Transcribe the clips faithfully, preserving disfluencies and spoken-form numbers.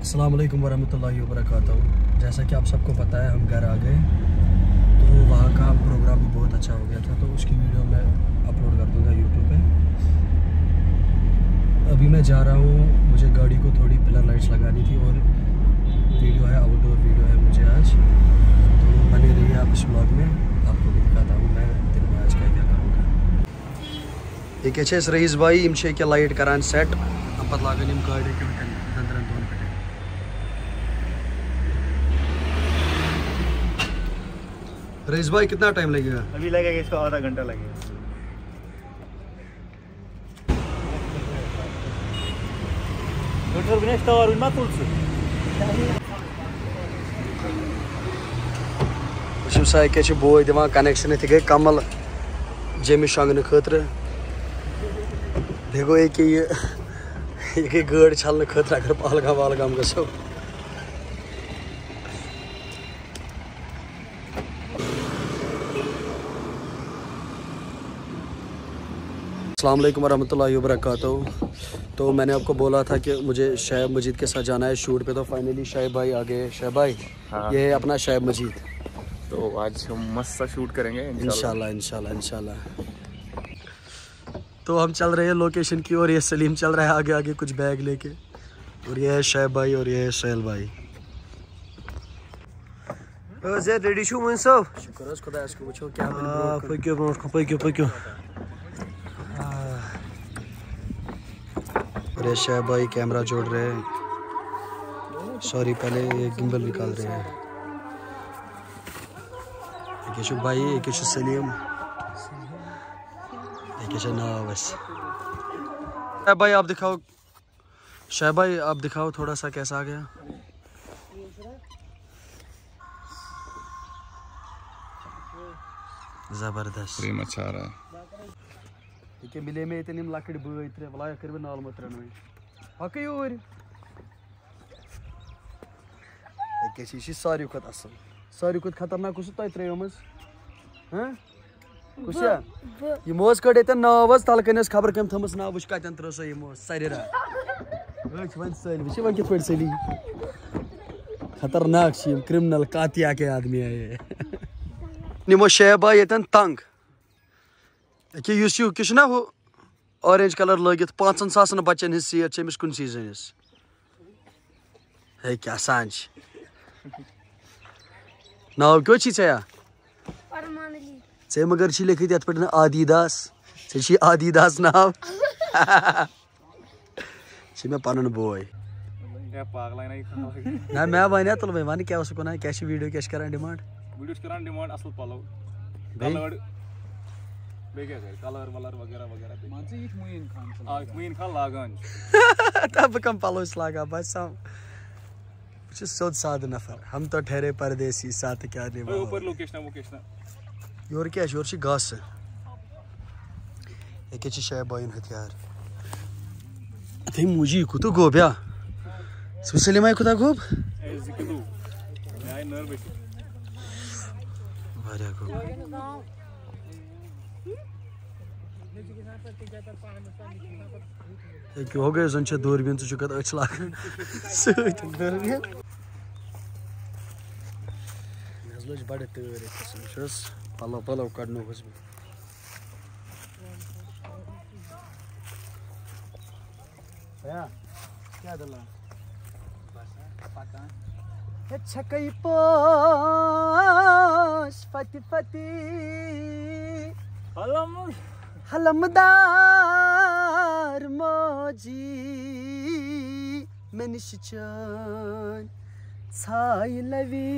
अस्सलाम वालेकुम वरहमतुल्लाहि वबरकातुहू। जैसा कि आप सबको पता है हम घर आ गए, तो वहाँ का प्रोग्राम भी बहुत अच्छा हो गया था, तो उसकी वीडियो मैं अपलोड कर दूँगा यूट्यूब पे। अभी मैं जा रहा हूँ, मुझे गाड़ी को थोड़ी पिलर लाइट्स लगानी थी और वीडियो है, आउटडोर वीडियो है मुझे आज, तो बने रहिए आप इस व्लॉग में, आपको भी दिखाता हूँ मैं दिन में आज क्या क्या करूँगा। ये क्या रईस भाई इम क्या लाइट करान सेट, हम पत लागन इम गाड़ी के दंदरन दोन पे। रईस भाई कितना टाइम लगेगा? अभी लगेगा इसको आधा घंटा लगेगा। क्या बोय दिवान कनेक्शन ये गई कमल जमि शंगन खतर गो ये ये गई गाड़ छलने खतर अगर पहलगाम वहलगाम गो। अस्सलाम वालेकुम वरहमतुल्लाहि वबरकातुहू। तो मैंने आपको बोला था कि मुझे शैब मजीद के साथ जाना है शूट पे, तो फाइनली शैब भाई आ गए। शैब भाई हाँ। ये है अपना शैब मजीद, तो आज हम मस्त सा शूट करेंगे इंशाल्लाह इंशाल्लाह इंशाल्लाह। तो हम चल रहे हैं लोकेशन की और ये सलीम चल रहा है आगे आगे कुछ बैग लेके, और ये है शैब भाई और ये है सैल भाई। रेडी शू मुन सब शुक्र खुदा को वो क्या पक्यो पक्यो पक्यो। अरे शैब भाई कैमरा जोड़ रहे हैं, सॉरी पहले ये गिम्बल निकाल रहे हैं। एक भाई एक सलीम एक नावस। शैब भाई आप दिखाओ, शैब भाई आप दिखाओ थोड़ा सा कैसा आ गया। जबरदस्त प्रेम अच्छा आ रहा है। ये मिले में इतने लकड़ बई त्रे वला कर नाल मत रन पक यूर ये सारी खुद असल सारी खुद खतरनाक कुछ तुम त्रो कुछ यमो कड़ ये नाव तल कनस खबर कम थमस नाव वुच कतन त्रो सो यमो सरिरा वन सली वो वन कित सली खतरनाक क्रिमिनल कातिया के आदमी है निमो शैब भाई ये तंग यह ना वो ऑरेंज कलर लगित पाँचन सासन बच्चन हिज सीट अमिस कुन सीजन है क्या सांझ नाव क्यों या े मगर लिखित ये पे आदिदास ऐ आदिदास नाव मे पन बोय ना मैं वन तुल वन क्या वन क्या वीडियो क्या कर डिमांड वीडियो कर डिमांड असल पलो कलर बेगे कलर वलर वगैरह वगैरह मानसी ये मुइन खान आ मुइन खान लागन तब कम पलो लागा बस हम सोद साध नफर हम तो ठहरे परदेसी साथ क्या निभा ऊपर लोकेशन वोकेशन योर क्या योर छी घास ये शैब भाई हथियार थे मुझी कुत गो ब्या सलीम कुता गोब हो गए जन दूरबीन च अच लागान दूरबीन लज बड़ तर पलो पलो कड़न क्या दला छकई पोश फति फति हलम हलमदार मोजी मनिशान छाई लवी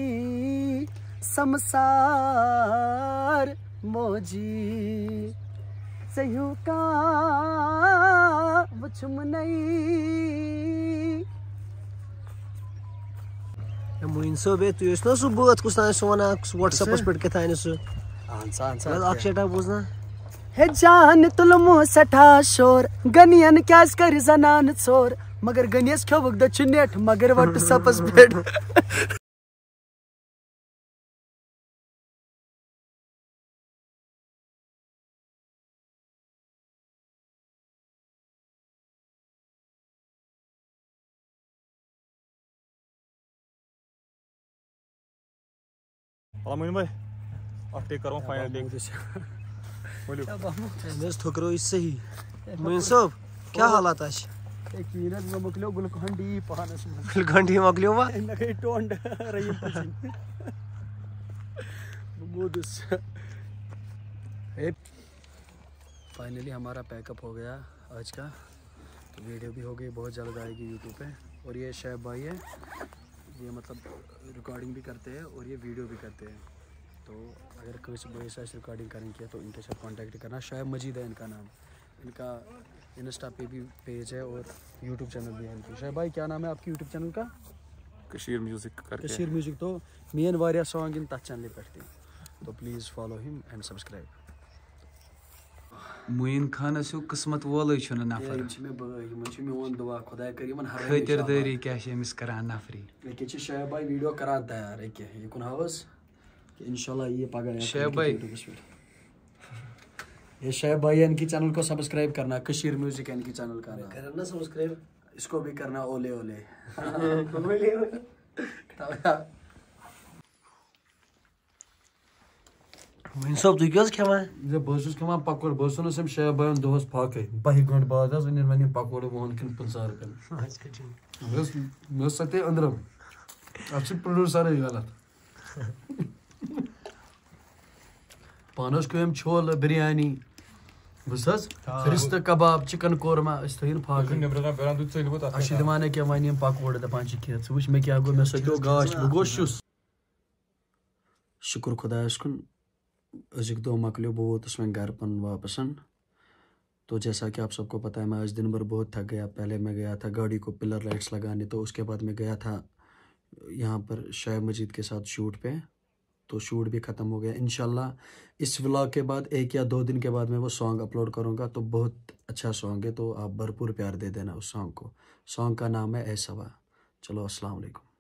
समसार मोजी सही का वुचम नहीं मुइन सब तुस ना सह बात कुछ वन व्हाट्सएपस पे कथान सह अक्षटा बोजना हे जान तुलमो सठा शोर गनियन क्या कर जनान चोर मगर गनियस खवक द नेट मगर व्हाट्सएपस पे Allah मोइन भाई और टेक करो फाइनल टेक बोलियो बस ठोकरो इससे ही मोइन साहब क्या हालात आज एक मिनट में मुकलो गुलकंडी पानस में गुलकंडी मकलियो वा इन के टोंड रही है मोदस फाइनली हमारा पैकअप हो गया आज का, तो वीडियो भी हो गई, बहुत जल्द आएगी यूट्यूब पे। और ये शैब भाई है, ये मतलब रिकॉर्डिंग भी करते हैं और ये वीडियो भी करते हैं। तो अगर कुछ भाई से रिकॉर्डिंग करेंगे तो इनके साथ कांटेक्ट करना। शैब मजीद है इनका नाम, इनका इंस्टा पे भी पेज है और यूट्यूब चैनल भी है इनकी। शैब भाई क्या नाम है आपकी यूट्यूब चैनल का? कशीर म्यूजिक करके कशीर म्यूजिक। तो मेन वारिया सॉन्ग इन तथ चैनल पे, तो please follow him and subscribe. Moin Khan सो किस्मत वोल नफर खतरदारी क्या करान नफरी शैब भाई वीडियो करान तैयार है ये कुन हाउस इंशाल्लाह ये पगा शैब भाई ये शैब भाई इनकी चैनल को सब्सक्राइब करना, कशीर म्यूजिक है इनकी चैनल का करना सब्सक्राइब, इसको भी करना। ओले ओले मोइन साहब तु क्या खेवान ये बस खेवान पकोड़ बस हम शैब भाई दोस फाके बह घंटे बाद वन वन पकोड़ मोहन किन पंसार कर सत्य अंदरम अब प्रोड्यूसर गलत पानस कम छोल बिरयानी बस रिश्त कबाब चिकन कोरमा फाक दिवान क्या वन पकोड़ दपान खेत वुच मे क्या गो मे सत्यो गाश बह गोशुस। शुक्र खुदायस कुन अजुक दो मकलियो बह वोतुस वह घर पन वापस। तो जैसा कि आप सबको पता है मैं आज दिन भर बहुत थक गया। पहले मैं गया था गाड़ी को पिलर लाइट्स लगाने, तो उसके बाद मैं गया था यहाँ पर शैब मजीद के साथ शूट पे, तो शूट भी ख़त्म हो गया। इंशाल्लाह इस व्लॉग के बाद एक या दो दिन के बाद मैं वो सॉन्ग अपलोड करूँगा, तो बहुत अच्छा सॉन्ग है, तो आप भरपूर प्यार दे देना उस सॉन्ग को। सॉन्ग का नाम है ए सवा। चलो अस्सलाम वालेकुम।